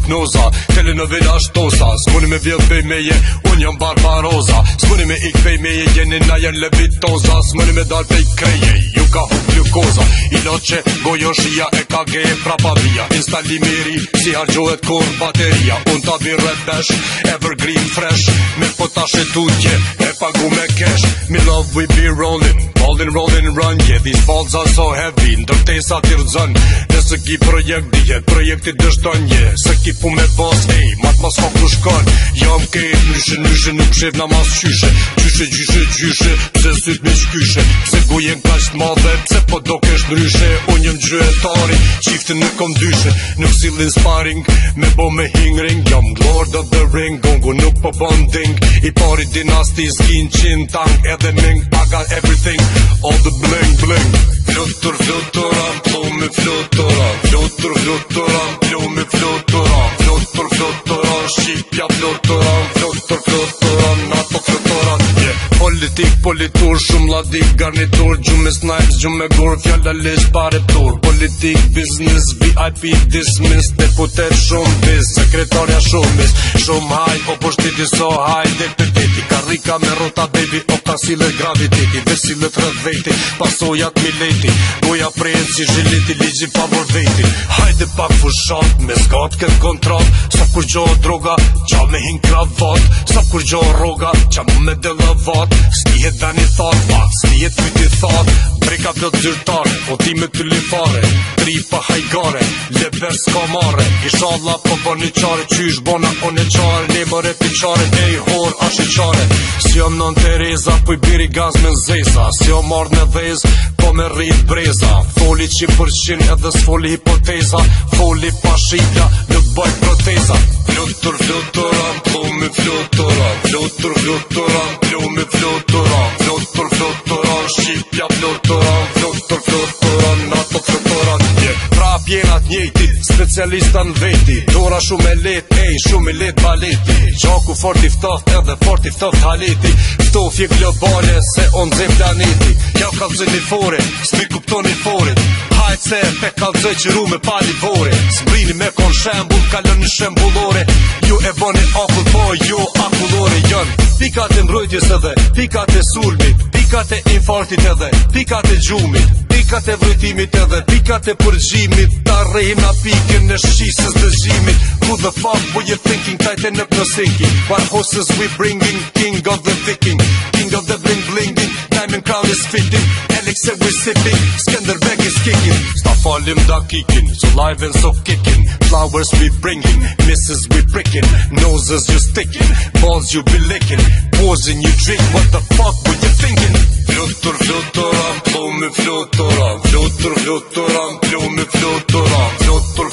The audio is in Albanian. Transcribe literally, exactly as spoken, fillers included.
hipnoza, telenovela shtosa. S'muni me vjedh pej meje, unë jam Barbaroza. S'muni me ik pej meje, jeni na jen levitoza. S'muni me dal pej kreje, ju ka hu glukoza. Iloqe, gojoshia e ka ge prapa via. Instalimiri, si hargjohet kur bateria. Unë ta birre besh, evergreen fresh. Me potashe tutje, e pagu me cash. Me love we be rolling, rolling, rolling, run. Yeah, these balls are so heavy, ndërtesa t'i rëzën. Nëse ki projekt dihet, projekti dështon, yeah. Se ki pu me boss, ej, mat mas ka ku shkon. Jam kejt, nyshe, nyshe, nuk shef na mas qyshe. Qyshe, gjyshe, gjyshe, pse syt me shkyshe. Pse gujen ka q't madhe, pse po do kesh ndryshe. Unë jem gjyetari, qifte në kom dyshe. Nuk sillin sparring, me bo me hingring. Jam lord of the ring, gongo nuk po bonding. I pari dinasti s'kin qin tang edhe ming. I got everything, all the bling bling. Flutur, fluturam, plu me fluturam. Flutur, fluturam, plu me fluturam. Flutur, fluturam, shqipja fluturam. Flutur, fluturam, nato fluturam, yeah. Politik, politur, shumë ladik, garnitur. Gjume snipes, gjume gur, fjalla lesh pare tur. Politik, business, V I P dismiss. Deputet shumë biz, sekretarja shumis. Shumë haj, o po shtiti so haj, dhe petiti. Karika me rota baby, o ka sillet graviteti. Dhe sillet rrët veti, pasojat mileti. Goja prejnë si zhiliti, ligji pavor veti. Hajde pak fushat, me zgat kët kontrat. Sa kur gjohë droga, qa me hin kravat. Sa kur gjohë roga, qa mu me delavat. Slihet dani thot, fat, slihet fyti thot. Breka plot zyrtare, o ti me të lifare. Tri pa hajgare, leber s'ka mare. Inshallah po bërni qare, qysh bona o ne qare. Ne bërë e piqare, ej hor ashe qare. Si jom non Tereza, po i biri gaz me zeza. Si jom marrë në dhez, po me rrit breza. Foli qi përqin edhe s'foli hipoteza. Foli pa shqipja, nuk bëj proteza. Flutur, fluturam, plu me fluturam. Flutur, fluturam, plu me fluturam. Flutur, fluturam, shqipja fluturam. Flutur, fluturam, nato fluturam, yeah. Prap jenat njejti, specialista në veti. Dora shumë e let, ej, shumë e let baleti. Gjaku fort i ftoft edhe fort i ftoft haleti. Ftofje globale se on zem planeti. Ja kalzoj një fore, s'mi kuptoni foret. Hajt se pe kalzoj që ru me pali vore. S'mbrini me kon shembull, kalon një shembullore. Ju e boni akull, po ju akullore jën. Pikat e mbrojtjes edhe, pikat e sulmit. Pikat e infarktit edhe, pikat e gjumit. Pikat e vrojtimit edhe, pikat e përgjimit. Ta rejim na pikën në shqisës dëgjimit. Who the fuck were you thinking, tighten up no sinking. What horses we bringing, king of the viking. King of the bling blinging, diamond crown is fitting. Alex said we're sipping, Skanderbeg is kicking. Sta falim da kicking, so live and so kicking. Flowers we bringing, misses we pricking. Noses you sticking, balls you be licking. Pausing you drink, what the fuck were you thinking? Flutur, fluturam, plu me fluturam. Flutur, fluturam, plu me fluturam. Flutur,